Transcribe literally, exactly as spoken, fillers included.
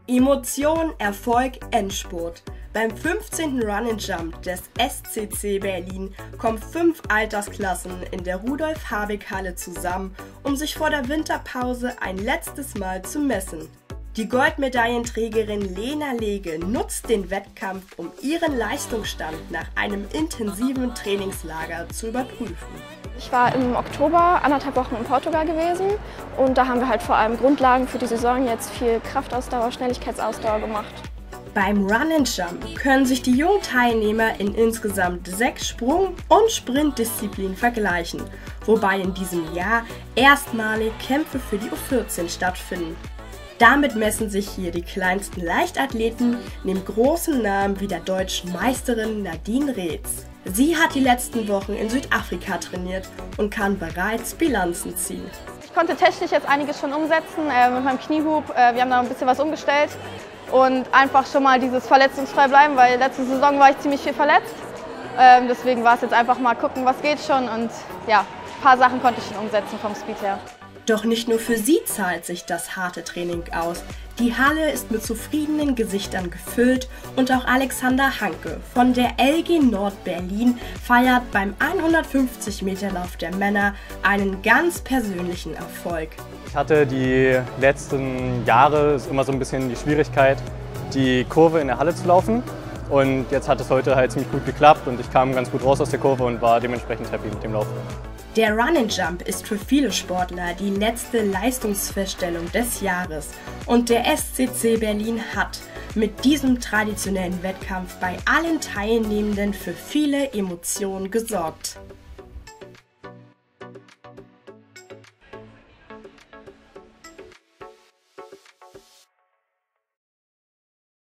Emotion, Erfolg, Endspurt. Beim fünfzehnten Run and Jump des S C C Berlin kommen fünf Altersklassen in der Rudolf-Habig-Halle zusammen, um sich vor der Winterpause ein letztes Mal zu messen. Die Goldmedaillenträgerin Lena Lege nutzt den Wettkampf, um ihren Leistungsstand nach einem intensiven Trainingslager zu überprüfen. Ich war im Oktober anderthalb Wochen in Portugal gewesen und da haben wir halt vor allem Grundlagen für die Saison jetzt viel Kraftausdauer, Schnelligkeitsausdauer gemacht. Beim Run and Jump können sich die jungen Teilnehmer in insgesamt sechs Sprung- und Sprintdisziplinen vergleichen, wobei in diesem Jahr erstmalig Kämpfe für die U vierzehn stattfinden. Damit messen sich hier die kleinsten Leichtathleten neben großen Namen wie der deutschen Meisterin Nadine Reetz. Sie hat die letzten Wochen in Südafrika trainiert und kann bereits Bilanzen ziehen. Ich konnte technisch jetzt einiges schon umsetzen äh, mit meinem Kniehub. Äh, wir haben da ein bisschen was umgestellt und einfach schon mal dieses verletzungsfrei bleiben, weil letzte Saison war ich ziemlich viel verletzt. Ähm, deswegen war es jetzt einfach mal gucken, was geht schon, und ja, ein paar Sachen konnte ich schon umsetzen vom Speed her. Doch nicht nur für sie zahlt sich das harte Training aus. Die Halle ist mit zufriedenen Gesichtern gefüllt und auch Alexander Hanke von der L G Nord Berlin feiert beim hundertfünfzig Meter Lauf der Männer einen ganz persönlichen Erfolg. Ich hatte die letzten Jahre immer so ein bisschen die Schwierigkeit, die Kurve in der Halle zu laufen. Und jetzt hat es heute halt ziemlich gut geklappt und ich kam ganz gut raus aus der Kurve und war dementsprechend happy mit dem Lauf. Der Run and Jump ist für viele Sportler die letzte Leistungsfeststellung des Jahres und der S C C Berlin hat mit diesem traditionellen Wettkampf bei allen Teilnehmenden für viele Emotionen gesorgt.